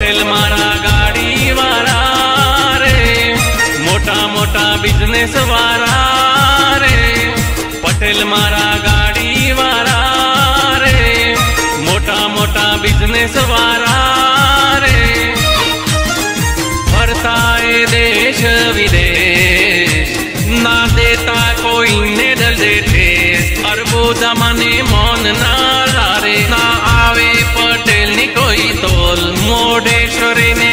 પટેલ મારા ગાડી વાળા રે, મોટા મોટા બિઝનેસ વાળા રે, પટેલ મારા ગાડી વાળા રે, મોટા મોટા બિઝનેસ વાળા રે, ફરતા એ દેશ વિદેશ, ના દેતા કોઈને દર્દે ઠેસ, અરબો જમાને મૌન ના લારે, ના આવે પટેલ ની કોઈ તોલ, મોઢેશ્વરી ને